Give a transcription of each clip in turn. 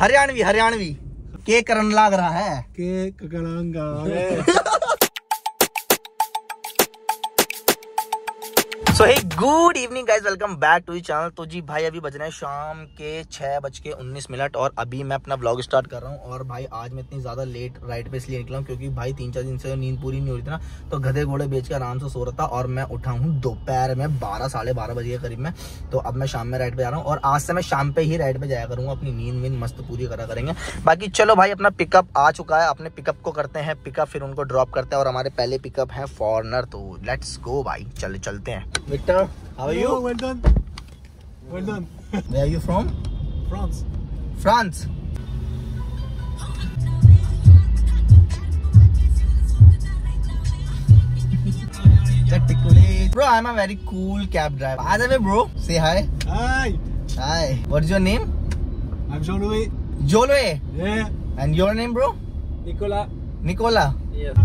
हरियाणवी हरियाणवी के करन लाग रहा है के करांगा। So hey good evening guys, welcome back to the channel. तो जी भाई अभी बज रहे हैं शाम के 6:19 और अभी मैं अपना व्लॉग स्टार्ट कर रहा हूँ। और भाई आज मैं इतनी ज्यादा लेट राइड पे इसलिए निकला हूँ क्योंकि भाई 3-4 दिन से नींद पूरी नहीं हो रही थी ना, तो गधे घोड़े बेच के आराम से सो रहा था। और मैं उठा हूँ दोपहर में 12-12:30 बजे के करीब में। तो अब मैं शाम में राइड पे जा रहा हूँ और आज से मैं शाम पे ही राइड पे जाया करूंगा, अपनी नींद वींद मस्त पूरी करा करेंगे। बाकी चलो भाई अपना पिकअप आ चुका है, अपने पिकअप को करते हैं पिकअप, फिर उनको ड्रॉप करते हैं। और हमारे पहले पिकअप है फॉरनर, तो लेट्स गो भाई, चलते हैं। Victor, how are you? Oh, well done. Well done. Where are you from? France. France. Bro, I'm a very cool cab driver. By the way, bro, say hi. Hi. Hi. What's your name? I'm Jean-Louis. Jolwe. Yeah. And your name, bro? Nicola. Nicola. Yeah.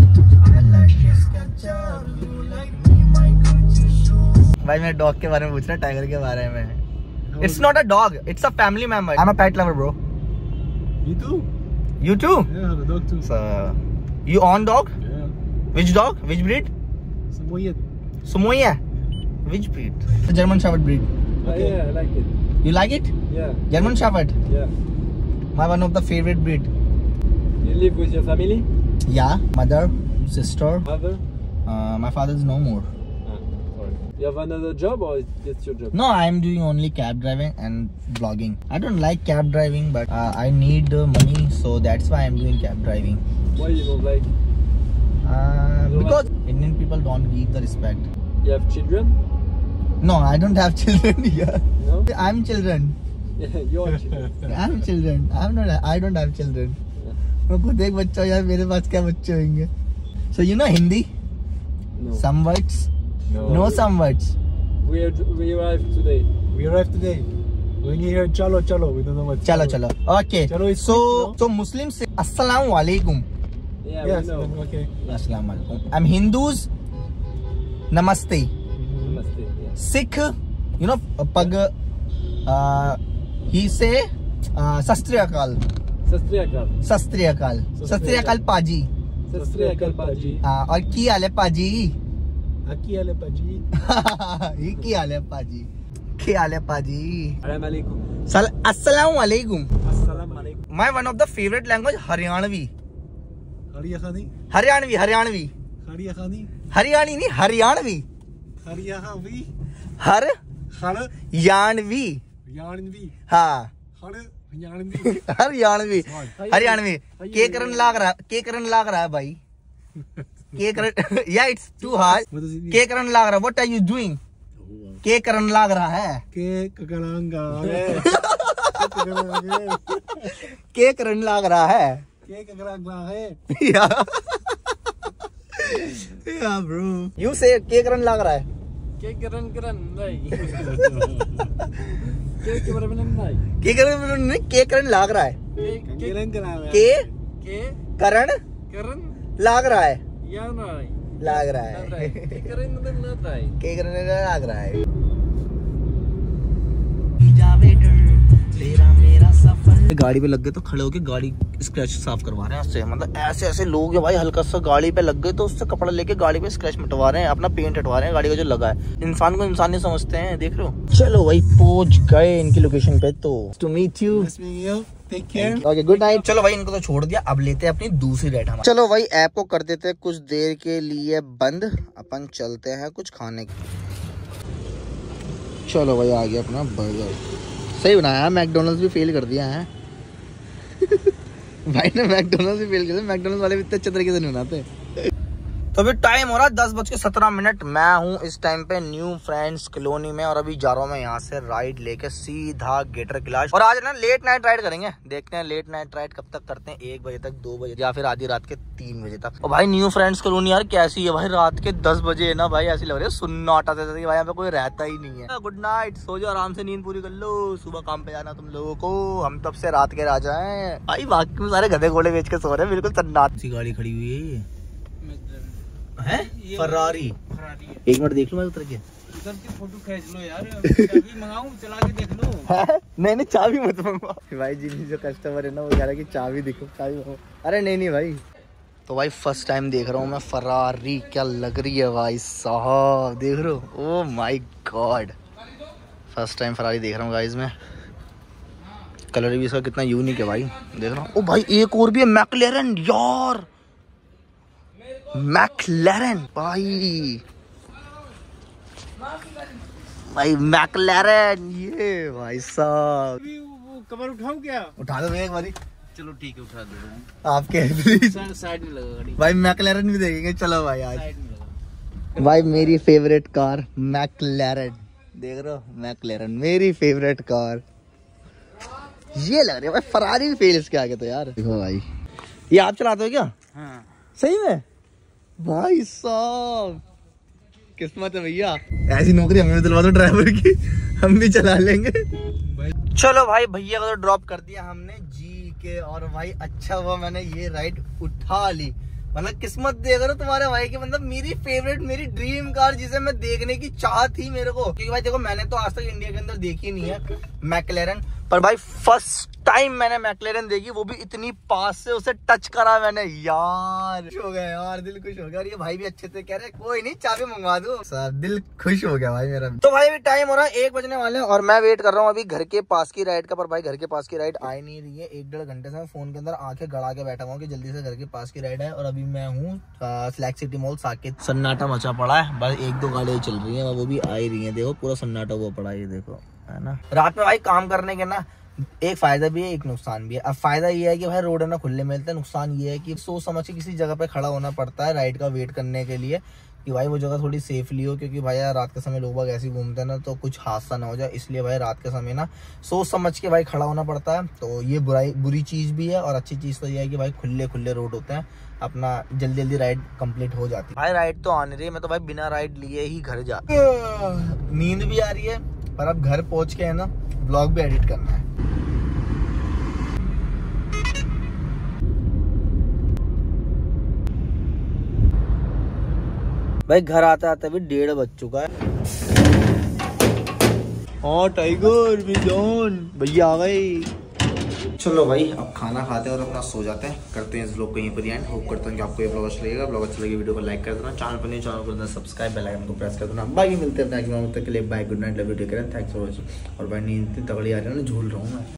भाई मैं dog के बारे में पूछ रहा, tiger के बारे में। It's not a dog, it's a family member. I'm a pet lover, bro. You too? You too? Yeah, I have a dog too. So, you own dog? Yeah. Which dog? Which breed? Samoyed. Samoyed. Which breed? The German Shepherd breed. Okay. Yeah, I like it. You like it? Yeah. German Shepherd. Yeah. My one of the favorite breed. You live with your family? Yeah, mother, sister. Mother? My father is no more. You have another job or it's your job? No, I am doing only cab driving and vlogging. I don't like cab driving, but I need money, so that's why I am doing cab driving. Why you don't like? Because Indian people don't give the respect. You have children? No, I don't have children here. No? I'm children. Yeah, you are children. I'm children. I don't have children. मैं खुद एक बच्चा हूँ यार, मेरे पास क्या बच्चे होंगे? So you know Hindi? No. Some words? No, some words. We arrived today. We arrived today. When you hear chalo chalo, we don't know what. चलो. Okay. Chalo is so Muslims say Assalamu alaikum. Yeah, yes, we know. Okay. Assalamu alaikum. I'm Hindus. Namaste. Namaste. Yeah. Sikh, you know, pag. He say Sastri Akal. Sastri Akal. Sastri Akal. Sastri Akal Paji. Sastri Akal Paji. और की हाल है पाजी? की हाल है पाजी? ये की हाल है पाजी? की हाल है पाजी? अस्सलाम वालेकुम. My one of the favorite language Haryanvi. Haryani. Haryanvi. Haryani. Haryani नहीं, हरियाणवी. हरियाणवी. हर यानवी. यानवी. हाँ. हरियाणवी. हरियाणवी. के करन लाग रहा है भाई? Yeah, it's too hard. What does it mean? के करन लाग रहा है. What are you doing? के करन लाग रहा है. के करांगा. के करन लाग रहा है. के करांगा है. Yeah, bro. You say के करन लाग रहा है. के करन नहीं. के करन लाग रहा है. के करन लाग रहा है. लाग रहा है. गाड़ी पे लग गए तो खड़े होके गाड़ी स्क्रैच साफ करवा रहे हैं उससे। मतलब ऐसे लोग हैं भाई, हल्का सा गाड़ी पे लग गए तो उससे कपड़ा लेके गाड़ी पे स्क्रैच मिटवा रहे हैं, अपना पेंट हटवा रहे हैं गाड़ी का जो लगा है। इंसान को इंसान नहीं समझते हैं, देख रहे हो। चलो भाई पहुंच गए इनकी लोकेशन पे, तो to meet you. Take care. Okay, good night. चलो भाई इनको तो छोड़ दिया, अब लेते हैं अपनी दूसरी राइड। हम चलो भाई ऐप को कर देते हैं कुछ देर के लिए बंद, अपन चलते हैं कुछ खाने की। चलो भाई आ गया अपना बर्गर, सही बनाया। मैकडोनल्ड्स भी फेल कर दिया है भाई ने मैकडोनल्ड्स भी फेल कर दिया। मैकडोनल्ड्स वाले भी इतने अच्छे तरीके से नहीं बनाते। तो अभी टाइम हो रहा है 10:17। मैं हूँ इस टाइम पे न्यू फ्रेंड्स कॉलोनी में और अभी जा रहा हूँ मैं यहाँ से राइड लेके सीधा गेटर क्लाश। और आज ना लेट नाइट राइड करेंगे, देखते हैं लेट नाइट राइड कब तक करते हैं, 1 बजे तक, 2 बजे या फिर आधी रात के 3 बजे तक। और भाई न्यू फ्रेंड्स कॉलोनी यार कैसी है भाई, रात के 10 बजे है ना भाई, ऐसी लग रही है सुन्नाटा से भाई, यहाँ पे कोई रहता ही नहीं है। गुड नाइट, सो जाओ आराम से, नींद पूरी कर लो, सुबह काम पे जाना तुम लोगों को। हम तब से रात के राजा हैं भाई, बाकी में सारे गधे घोड़े बेच के सो रहे हैं, बिल्कुल सन्नाट सी गाड़ी खड़ी हुई है। है फरारी। एक मिनट देख लो मैं उतर के। उधर की फोटो खींच लो यार, चाबी मंगाऊं, चला के देख लो। नहीं चाबी मत मंगवाओ भाई जी, जो कस्टमर है ना वो कह रहा है कि चाबी दिखो, चाबी मंगवाओ। अरे नहीं भाई। तो भाई फर्स्ट टाइम देख रहा हूँ मैं फरारी, क्या लग रही है भाई साहब, देख रहे हो, oh my god, first time Ferrari देख रहा हूँ गाइस मैं। कलर भी इसका कितना यूनिक है भाई, देख रहा हूँ। ओ भाई एक और भी है, मैकलेरन यार, मैकलेरन भाई मैकलेरन, ये भाई साहब। वो कवर उठाऊं क्या? उठा दो एक बारी। चलो ठीक है, उठा दो। आपके साइड में लगा गाड़ी भाई, मैकलेरन भी देखेंगे, चलो भाई आज। साइड में लगा। भाई मेरी फेवरेट कार मैकलेरन, देख रहे हो, मैकलेरन मेरी फेवरेट कार। ये लग रही है भाई फरारी भी फेल इसके आगे तो यार। देखो भाई, ये आप चलाते हो क्या? हाँ। सही में भाई साहब, किस्मत है भैया, ऐसी नौकरी हमें दिलवा दो ड्राइवर की, हम भी चला लेंगे। चलो भाई, भैया को तो ड्रॉप कर दिया हमने जी के, और भाई अच्छा हुआ मैंने ये राइड उठा ली, मतलब किस्मत देख रहे हो तुम्हारे भाई की, मतलब मेरी फेवरेट, मेरी ड्रीम कार जिसे मैं देखने की चाह थी मेरे को, क्योंकि भाई देखो मैंने तो आज तक इंडिया के अंदर देखी नहीं है मैकलेरन, पर भाई फर्स्ट टाइम मैंने मैकलेरन देखी, वो भी इतनी पास से उसे टच करा मैंने यार, खुश हो गया यार, दिल खुश हो गया। और ये भाई भी अच्छे से कह रहे कोई नहीं चाबी मंगवा दो सर, दिल खुश हो गया भाई मेरा। तो भाई अभी टाइम हो रहा है 1 बजने वाले और मैं वेट कर रहा हूँ अभी घर के पास की राइड का, पर भाई घर के पास की राइड आई नहीं रही है। 1-1.5 घंटे से मैं फोन के अंदर आंखें गड़ा के बैठा हुआ कि जल्दी से घर के पास की राइड है। और अभी मैं हूँ स्लैक सिटी मॉल साकेत, सन्नाटा मचा पड़ा है, बस 1-2 गाड़ियाँ चल रही है, वो भी आ ही रही है, देखो पूरा सन्नाटा हुआ पड़ा है, ये देखो है ना। रात में भाई काम करने के ना एक फायदा भी है, एक नुकसान भी है। अब फायदा ये है कि भाई रोड है ना खुले मिलते हैं, नुकसान ये है कि सोच समझ के किसी जगह पे खड़ा होना पड़ता है राइड का वेट करने के लिए, कि भाई वो जगह थोड़ी सेफली हो, क्योंकि भाई यार रात के समय लोग बाग ऐसे घूमते हैं ना, तो कुछ हादसा ना हो जाए, इसलिए भाई रात के समय ना सोच समझ के भाई खड़ा होना पड़ता है। तो ये बुरी चीज़ भी है, और अच्छी चीज़ तो ये है कि भाई खुले रोड होते हैं, अपना जल्दी राइड कंप्लीट हो जाती है। भाई राइड तो आने रही है, मैं तो भाई बिना राइड लिए ही घर जा, नींद भी आ रही है, पर अब घर पहुंच के है ना ब्लॉग भी एडिट करना है। भाई घर आते आते भी 1:30 बज चुका है। हाँ टाइगर मिजान भैया आ गए। चलो भाई अब खाना खाते हैं और अपना सो जाते हैं, करते हैं इस ब्लॉग को यहीं पर एंड। होप करता हूँ कि आपको ये ब्लॉग अच्छा लगेगा। ब्लॉग अच्छा लगे वीडियो को लाइक कर देना, चैनल पर नहीं चैनल को करना सब्सक्राइब, बेल आइकन को प्रेस कर देना। बाकी मिलते हैं नेक्स्ट ब्लॉग, तक के लिए bye, good night, love you, take care, thanks for watching. और भाई नींद इतनी तगड़ी आ रही है ना, झूल रहा हूँ मैं।